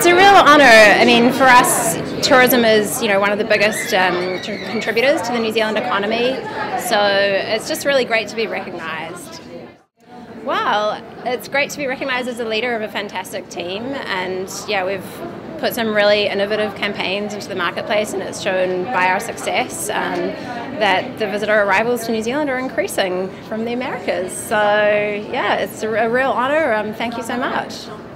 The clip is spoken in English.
It's a real honour. I mean, for us, tourism is, one of the biggest contributors to the New Zealand economy. So it's just really great to be recognised. Well, it's great to be recognised as a leader of a fantastic team, and we've put some really innovative campaigns into the marketplace, and it's shown by our success that the visitor arrivals to New Zealand are increasing from the Americas. So it's a real honour. Thank you so much.